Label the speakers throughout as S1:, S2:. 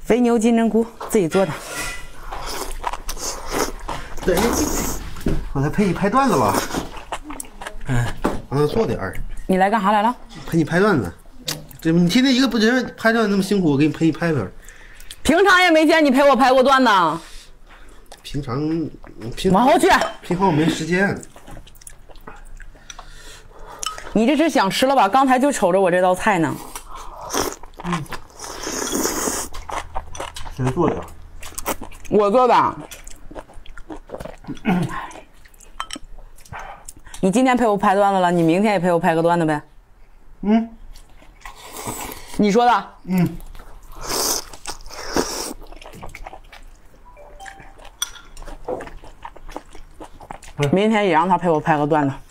S1: 肥牛金针菇自己做的。
S2: 对，我再陪你拍段子吧。让他做点儿。
S1: 你来干啥来了？
S2: 陪你拍段子。对，你天天一个人拍段子那么辛苦，我给你陪你拍拍。
S1: 平常也没见你陪我拍过段子。
S2: 平常
S1: 往后去。
S2: 平常我没时间。
S1: 你这是想吃了吧？刚才就瞅着我这道菜呢。
S2: 谁做的？
S1: 我做的。你今天陪我拍段子了，你明天也陪我拍个段子呗？你说的？明天也让他陪我拍个段子。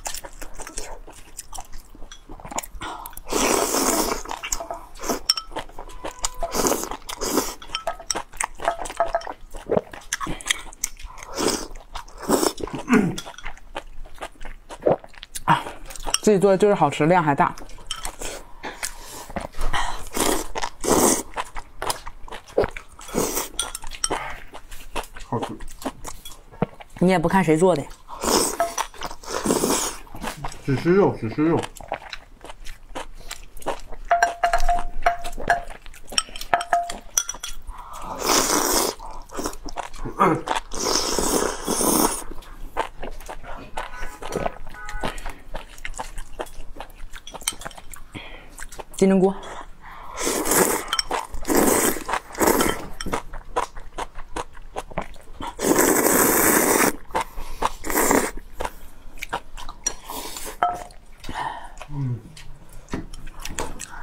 S1: 自己做的就是好吃，量还大。
S2: 好吃。
S1: 你也不看谁做的？
S2: 只吃肉，只吃肉。
S1: 金针菇。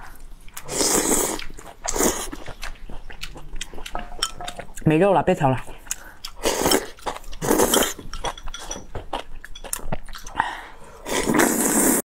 S1: 没肉了，别挑了。